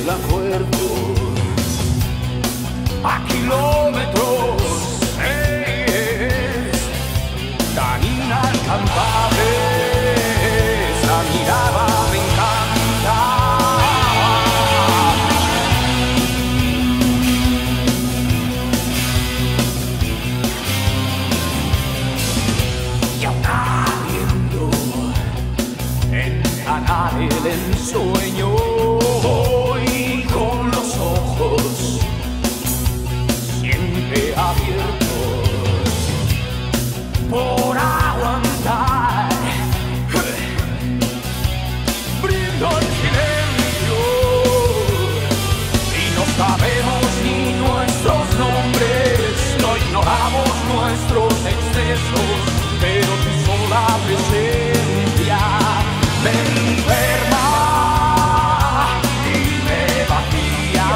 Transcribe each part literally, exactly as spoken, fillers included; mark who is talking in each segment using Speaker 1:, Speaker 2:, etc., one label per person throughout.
Speaker 1: el acuerdo a kilómetros es tan inalcanzable. Esa mirada me encanta. Y aún ardiendo encanar el ensueño y con los ojos siempre abiertos por aguantar, brindo en silencio y no sabemos ni nuestros nombres, no ignoramos nuestros excesos, pero tu sola presencia me enferma y me vacía,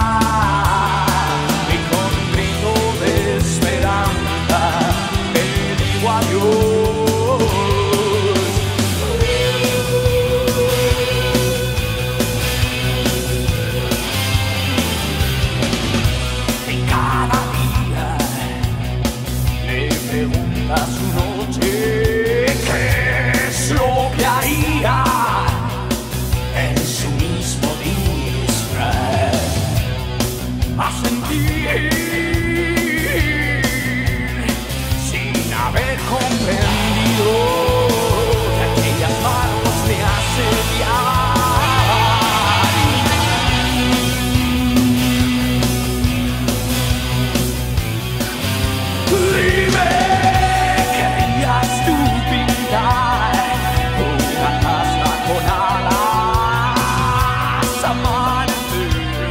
Speaker 1: y con un grito de esperanza le digo adiós. Y cada día le pregunta a su noche qué es lo que haría en su mismo disfraz, a sentir sin haber comprendido que aquellas manos me asediaban. Dime, ¿querías tú pintar una casa con alas, amanecer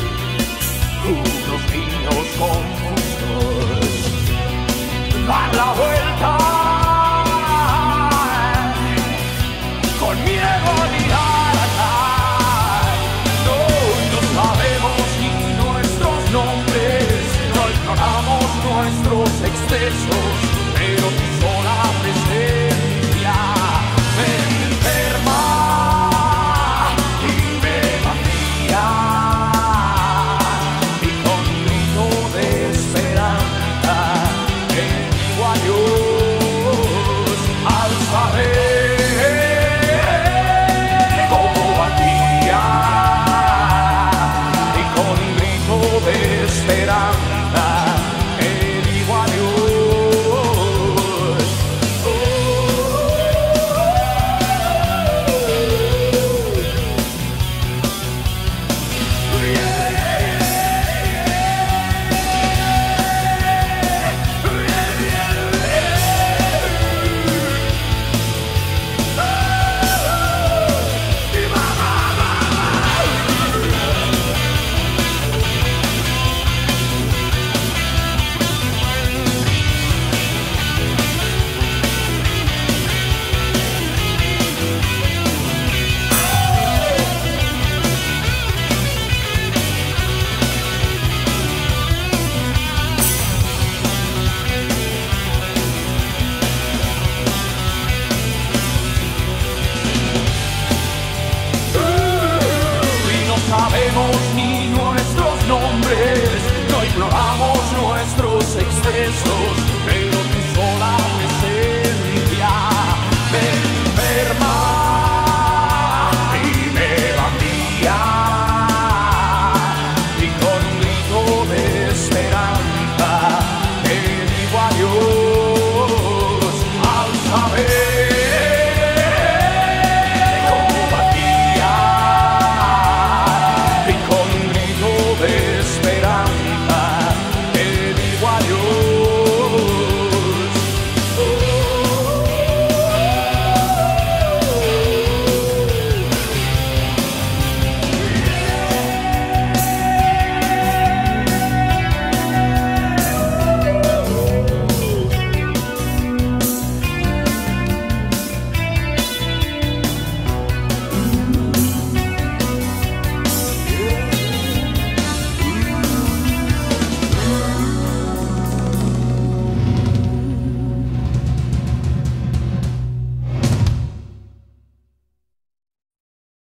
Speaker 1: unos niños confusos, dar la vuelta con miedo a mirar atrás? No, no sabemos ni nuestros nombres, no ignoramos nuestros excesos, pero tu sola presencia me enferma y me vacía, y con un grito de esperanza le digo adiós al saber cómo ardía, y con un grito de esperanza le digo adiós. Oh, yeah.